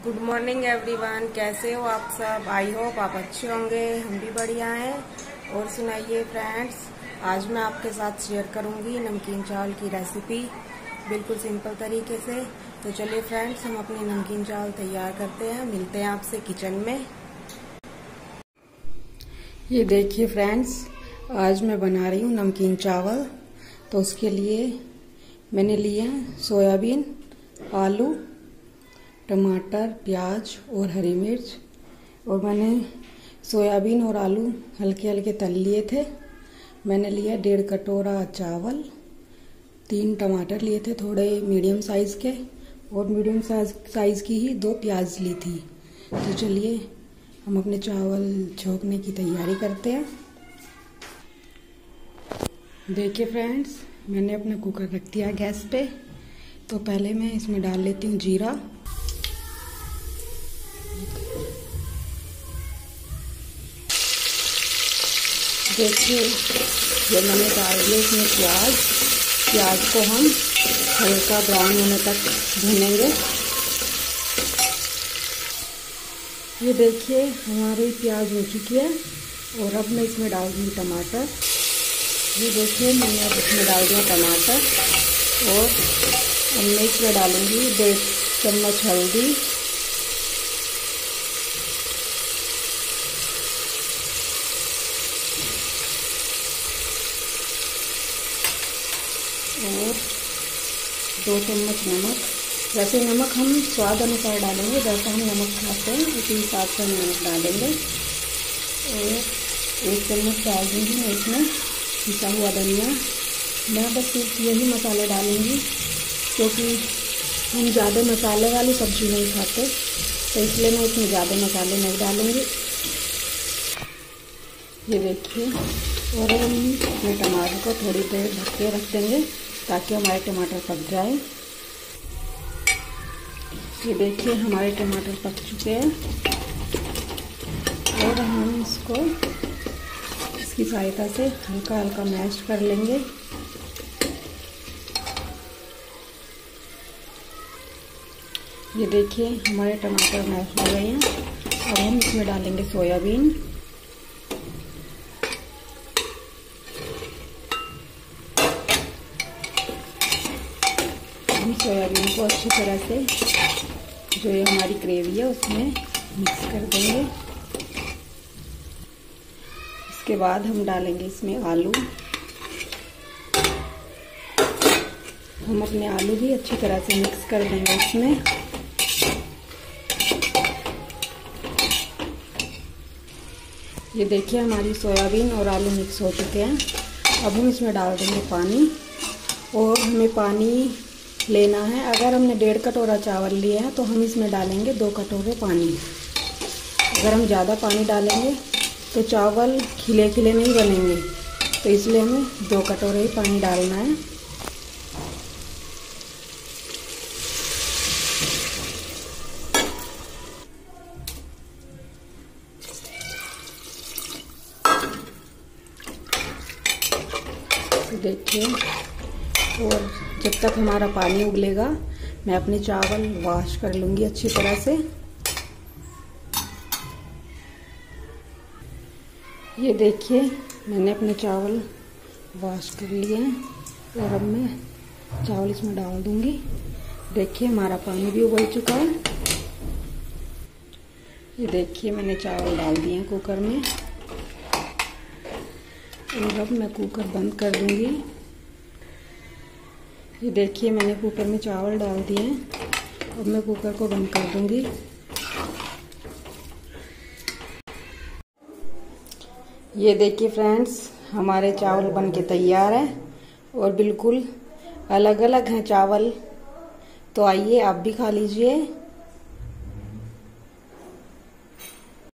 Good morning everyone, कैसे हो आप सब। आई होप आप अच्छे होंगे, हम भी बढ़िया हैं। और सुनाइए फ्रेंड्स, आज मैं आपके साथ शेयर करूंगी नमकीन चावल की रेसिपी बिल्कुल सिंपल तरीके से। तो चलिए फ्रेंड्स, हम अपनी नमकीन चावल तैयार करते हैं, मिलते हैं आपसे किचन में। ये देखिए फ्रेंड्स, आज मैं बना रही हूँ नमकीन चावल। तो उसके लिए मैंने लिए हैं सोयाबीन, आलू, टमाटर, प्याज और हरी मिर्च। और मैंने सोयाबीन और आलू हल्के हल्के तल लिए थे। मैंने लिया 1.5 कटोरा चावल, 3 टमाटर लिए थे थोड़े मीडियम साइज़ के, और मीडियम साइज़ की ही 2 प्याज ली थी। तो चलिए हम अपने चावल छोंकने की तैयारी करते हैं। देखिए फ्रेंड्स, मैंने अपना कुकर रख दिया गैस पे। तो पहले मैं इसमें डाल लेती हूँ जीरा। देखिए ये मैंने डाल दिया इसमें प्याज को हम हल्का ब्राउन होने तक भूनेंगे। ये देखिए हमारी प्याज हो चुकी है। और अब मैं इसमें डाल दूँगी टमाटर। ये देखिए मैंने अब इसमें डाल दिया टमाटर। और अब मैं इसमें डालूँगी 1.5 चम्मच हल्दी, और 2 चम्मच नमक। वैसे नमक हम स्वाद अनुसार डालेंगे, जैसा हम नमक खाते हैं उसी हिसाब से हम नमक डालेंगे। और 1 चम्मच डाल दूँगी मैं इसमें पिसा हुआ धनिया। मैं बस सिर्फ यही मसाले डालूँगी, क्योंकि हम ज़्यादा मसाले वाली सब्ज़ी नहीं खाते, तो इसलिए मैं इसमें ज़्यादा मसाले नहीं डालूँगी। ये देखिए, और हम अपने टमाटर को थोड़ी देर ढक के रख देंगे ताकि हमारे टमाटर पक जाए। ये देखिए हमारे टमाटर पक चुके हैं। और हम इसकी सहायता से हल्का हल्का मैश कर लेंगे। ये देखिए हमारे टमाटर मैश हो गए हैं। अब हम इसमें डालेंगे सोयाबीन। हम सोयाबीन को अच्छी तरह से जो ये हमारी ग्रेवी है उसमें मिक्स कर देंगे। इसके बाद हम डालेंगे इसमें आलू। हम अपने आलू भी अच्छी तरह से मिक्स कर देंगे इसमें। ये देखिए हमारी सोयाबीन और आलू मिक्स हो चुके हैं। अब हम इसमें डाल देंगे पानी। और हमें पानी लेना है, अगर हमने 1.5 कटोरा चावल लिए हैं तो हम इसमें डालेंगे 2 कटोरे पानी। अगर हम ज़्यादा पानी डालेंगे तो चावल खिले खिले नहीं बनेंगे, तो इसलिए हमें 2 कटोरे ही पानी डालना है। देखिए, और जब तक हमारा पानी उबलेगा मैं अपने चावल वॉश कर लूँगी अच्छी तरह से। ये देखिए मैंने अपने चावल वॉश कर लिए हैं। और अब मैं चावल इसमें डाल दूँगी। देखिए हमारा पानी भी उबल चुका है। ये देखिए मैंने चावल डाल दिए हैं कुकर में। और अब मैं कुकर बंद कर दूँगी। ये देखिए मैंने कुकर में चावल डाल दिए हैं। अब मैं कुकर को बंद कर दूँगी। ये देखिए फ्रेंड्स, हमारे चावल बन के तैयार हैं और बिल्कुल अलग अलग हैं चावल। तो आइए आप भी खा लीजिए।